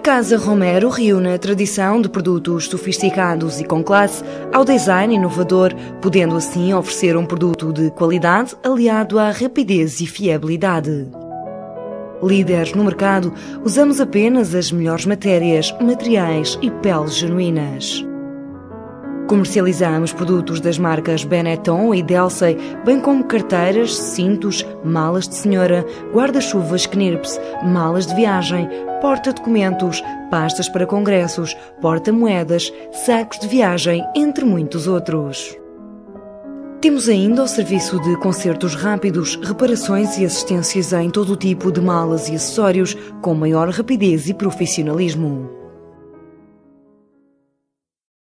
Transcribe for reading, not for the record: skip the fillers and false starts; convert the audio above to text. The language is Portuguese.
Casa Romero reúne a tradição de produtos sofisticados e com classe ao design inovador, podendo assim oferecer um produto de qualidade aliado à rapidez e fiabilidade. Líderes no mercado, usamos apenas as melhores matérias, materiais e peles genuínas. Comercializamos produtos das marcas Benetton e Delsey, bem como carteiras, cintos, malas de senhora, guarda-chuvas Knirps, malas de viagem, porta-documentos, pastas para congressos, porta-moedas, sacos de viagem, entre muitos outros. Temos ainda o serviço de consertos rápidos, reparações e assistências em todo o tipo de malas e acessórios, com maior rapidez e profissionalismo.